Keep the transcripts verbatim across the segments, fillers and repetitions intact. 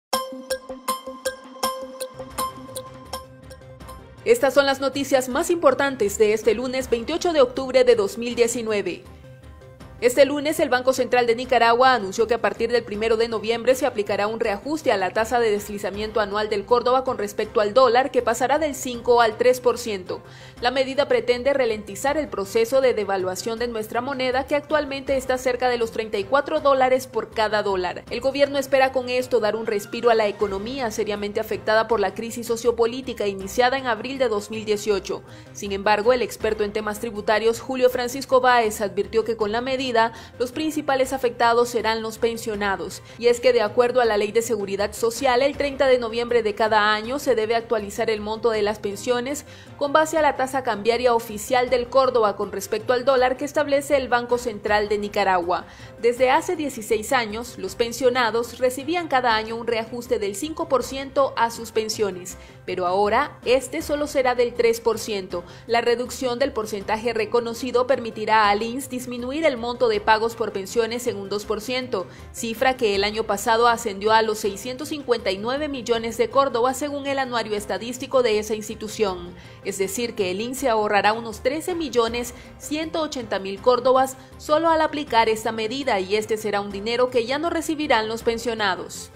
Estas son las noticias más importantes de este lunes veintiocho de octubre de dos mil diecinueve. Este lunes, el Banco Central de Nicaragua anunció que a partir del primero de noviembre se aplicará un reajuste a la tasa de deslizamiento anual del Córdoba con respecto al dólar, que pasará del cinco al tres por ciento. La medida pretende ralentizar el proceso de devaluación de nuestra moneda, que actualmente está cerca de los treinta y cuatro dólares por cada dólar. El gobierno espera con esto dar un respiro a la economía seriamente afectada por la crisis sociopolítica iniciada en abril de dos mil dieciocho. Sin embargo, el experto en temas tributarios Julio Francisco Báez advirtió que con la medida los principales afectados serán los pensionados, y es que de acuerdo a la Ley de Seguridad Social, el treinta de noviembre de cada año se debe actualizar el monto de las pensiones con base a la tasa cambiaria oficial del Córdoba con respecto al dólar que establece el Banco Central de Nicaragua. Desde hace dieciséis años, los pensionados recibían cada año un reajuste del cinco por ciento a sus pensiones, pero ahora este solo será del tres por ciento. La reducción del porcentaje reconocido permitirá al I N S disminuir el monto de pagos por pensiones en un dos por ciento, cifra que el año pasado ascendió a los seiscientos cincuenta y nueve millones de Córdoba según el anuario estadístico de esa institución. Es decir, que el I N S se ahorrará unos trece millones ciento ochenta mil Córdobas solo al aplicar esta medida, y este será un dinero que ya no recibirán los pensionados.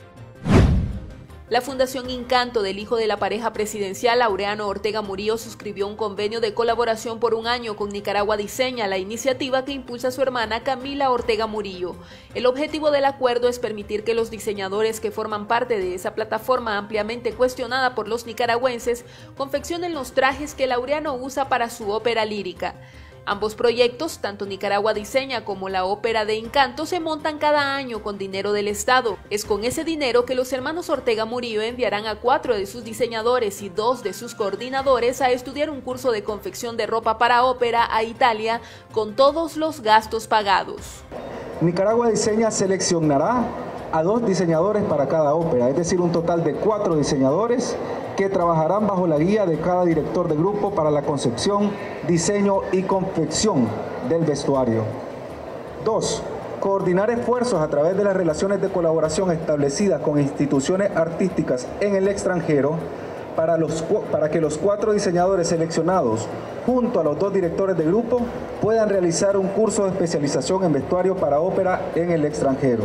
La Fundación Incanto del hijo de la pareja presidencial, Laureano Ortega Murillo, suscribió un convenio de colaboración por un año con Nicaragua Diseña, la iniciativa que impulsa su hermana Camila Ortega Murillo. El objetivo del acuerdo es permitir que los diseñadores que forman parte de esa plataforma ampliamente cuestionada por los nicaragüenses confeccionen los trajes que Laureano usa para su ópera lírica. Ambos proyectos, tanto Nicaragua Diseña como la Ópera de Encanto, se montan cada año con dinero del Estado. Es con ese dinero que los hermanos Ortega Murillo enviarán a cuatro de sus diseñadores y dos de sus coordinadores a estudiar un curso de confección de ropa para ópera a Italia, con todos los gastos pagados. Nicaragua Diseña seleccionará a dos diseñadores para cada ópera, es decir, un total de cuatro diseñadores que trabajarán bajo la guía de cada director de grupo para la concepción, diseño y confección del vestuario. Dos, coordinar esfuerzos a través de las relaciones de colaboración establecidas con instituciones artísticas en el extranjero para, los, para que los cuatro diseñadores seleccionados, junto a los dos directores de grupo, puedan realizar un curso de especialización en vestuario para ópera en el extranjero.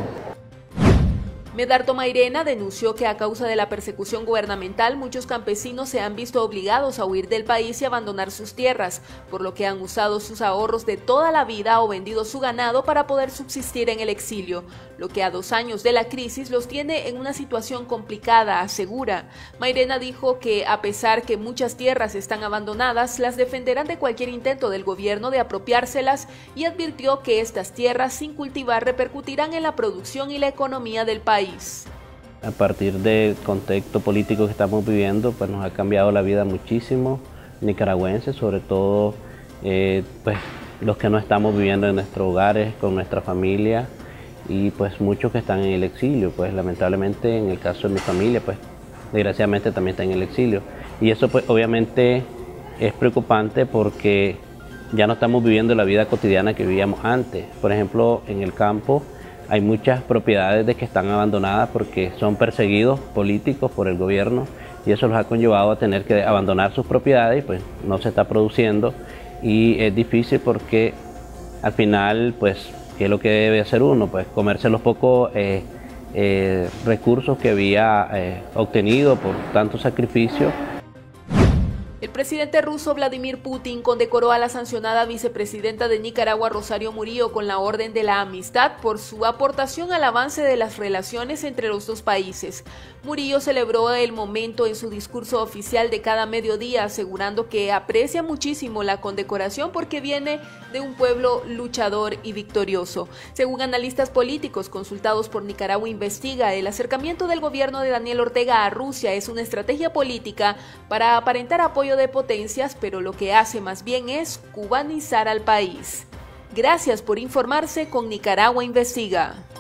Medardo Mairena denunció que a causa de la persecución gubernamental, muchos campesinos se han visto obligados a huir del país y abandonar sus tierras, por lo que han usado sus ahorros de toda la vida o vendido su ganado para poder subsistir en el exilio, lo que a dos años de la crisis los tiene en una situación complicada, asegura. Mairena dijo que a pesar que muchas tierras están abandonadas, las defenderán de cualquier intento del gobierno de apropiárselas, y advirtió que estas tierras sin cultivar repercutirán en la producción y la economía del país. A partir del contexto político que estamos viviendo, pues nos ha cambiado la vida muchísimo, nicaragüenses, sobre todo eh, pues, los que no estamos viviendo en nuestros hogares, con nuestra familia, y pues muchos que están en el exilio, pues lamentablemente en el caso de mi familia, pues desgraciadamente también está en el exilio. Y eso pues obviamente es preocupante porque ya no estamos viviendo la vida cotidiana que vivíamos antes. Por ejemplo, en el campo hay muchas propiedades de que están abandonadas porque son perseguidos políticos por el gobierno, y eso los ha conllevado a tener que abandonar sus propiedades, y pues no se está produciendo, y es difícil porque al final pues ¿qué es lo que debe hacer uno? Pues comerse los pocos eh, eh, recursos que había eh, obtenido por tanto sacrificio. El presidente ruso Vladimir Putin condecoró a la sancionada vicepresidenta de Nicaragua, Rosario Murillo, con la Orden de la Amistad por su aportación al avance de las relaciones entre los dos países. Murillo celebró el momento en su discurso oficial de cada mediodía, asegurando que aprecia muchísimo la condecoración porque viene de un pueblo luchador y victorioso. Según analistas políticos consultados por Nicaragua Investiga, el acercamiento del gobierno de Daniel Ortega a Rusia es una estrategia política para aparentar apoyo de potencias, pero lo que hace más bien es cubanizar al país. Gracias por informarse con Nicaragua Investiga.